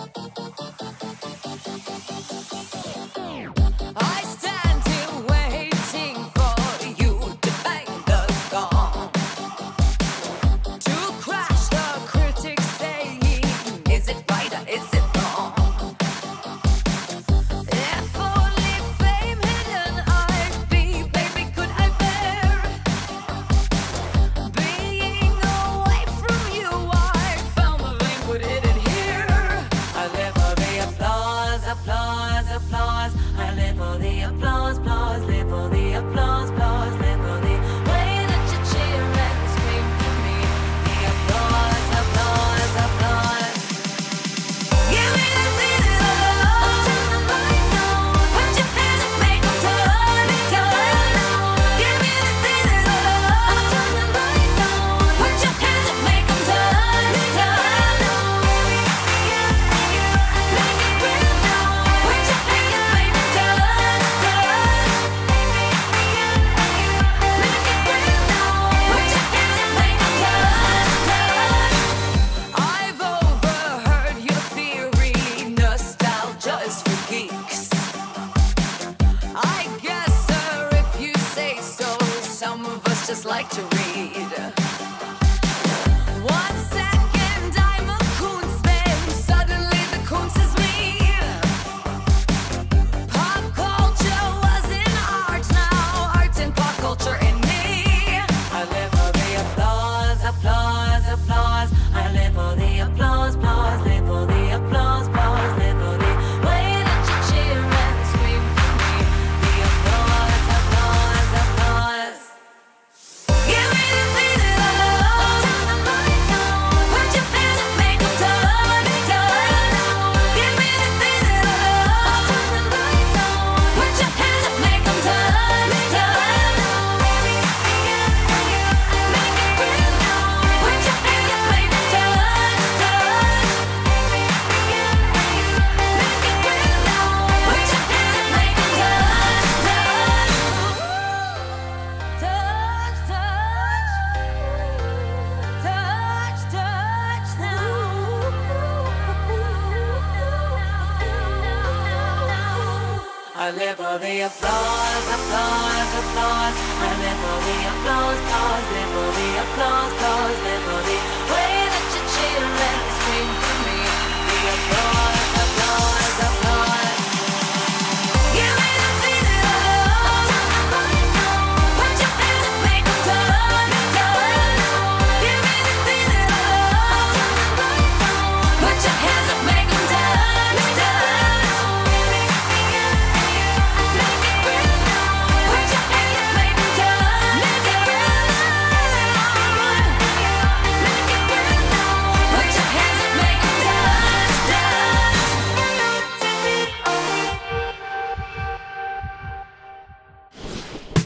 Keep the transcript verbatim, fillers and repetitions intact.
I stand here waiting for you to bang the gong, to crash the critics saying, is it right or is it wrong? If only fame hidden I'd be, baby, could I bear being away from you? I found the link, put it in here. I live for the applause, applause, applause. I live for the applause, applause, live for the applause, applause, live for the way that you cheer and scream for me. The applause, applause, applause. Give me the feeling of love. Turn the lights on. Put your hands up, make them turn, turn. Give me the feeling of love. Turn the lights on. Put your hands up, make them turn, turn. Make it real now. Put your hands up, make them turn, turn. Make it real now. Put your hands up, make them turn, turn. I've overheard your theory, nostalgia is for geeks. I guess, sir, if you say so, some of us just like to read. One second I'm a Kunz, then suddenly the Kunz is me. Pop culture was in art, now art's in pop culture in me. I live for the applause, applause, applause. I live for the applause, applause, live for the applause, applause, live for the way that you cheer and scream for me. The applause, applause, applause. Give me the feeling of love. Turn the lights on. Put your hands up, make them turn, turn. Give me the feeling of love. Turn the lights on. Put your hands up, make them turn, turn. Make it real now. Put your hands up, make them turn, turn. Make it real now. Put your hands up, make them turn, turn. Touch, touch, touch, touch now. I live for the applause, applause, applause. I live for the applause, applause, live for the applause, applause, live for the way that you cheer and scream for me. The applause.